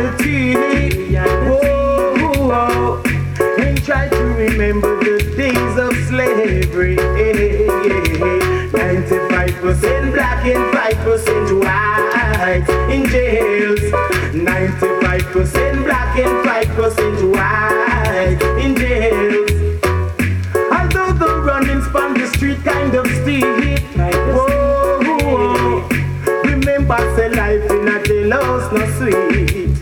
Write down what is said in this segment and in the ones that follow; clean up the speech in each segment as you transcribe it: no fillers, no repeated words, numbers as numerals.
reality. Whoa, and try to remember the days of slavery. 95% black and 5% white in jails. 95% black and 5% white in jails. Although the runnings from the street kind of steep. Whoa, remember say life in a jailhouse no sweet.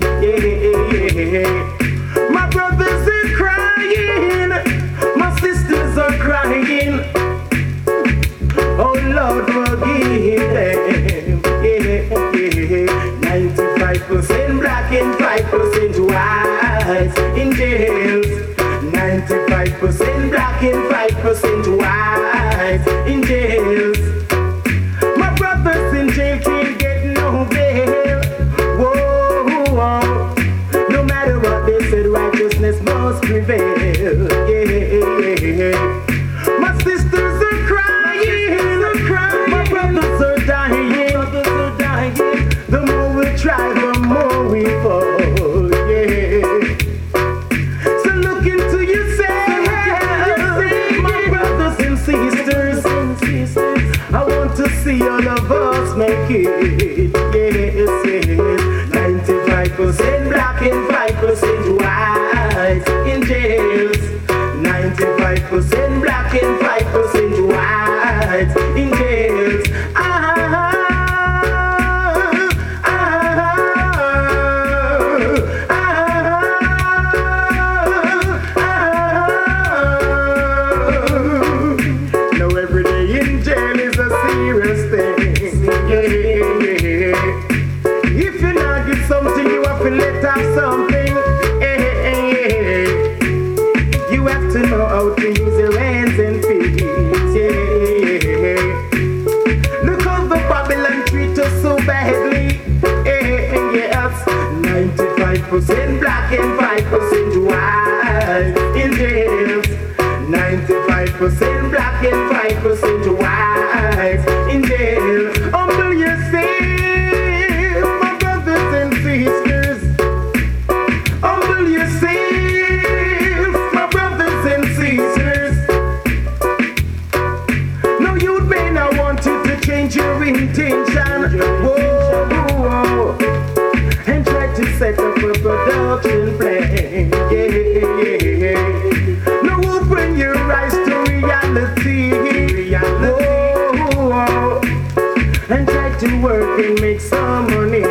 My brothers are crying, my sisters are crying. Oh Lord, forgive them. 95% black and 5% white in jails. 95% black and 5% white in jails. My brothers in jail can't get no bail. Whoa, no matter what they said, righteousness must prevail. My sisters are crying, my brothers are dying. The more we try, the more we fall. So look into yourself, my brothers and sisters. I want to see all of us make it. Yes. 95% black and 5% white in jails. 95% black and 5% white in jails. Now every day in jail is a serious thing. If you not get something, you have to let off something. You have to know how to use your hands and feet. Look how the Babylon treat us so badly. Yes, 95% black and 5% white in jails. 95% black and 5% white in jail. Humble yourself, my brothers and sisters. Humble yourself, my brothers and sisters. No, you may not want you to change your intention. Whoa, and try to set up a production plan. No, open your eyes to reality. Whoa, and try to work and make some money.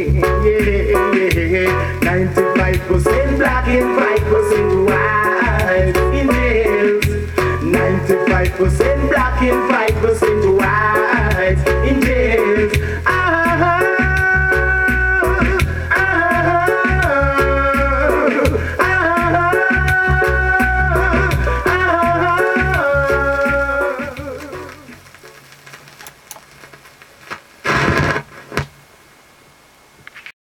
95% black and 5% white in jails. 95% black and 5%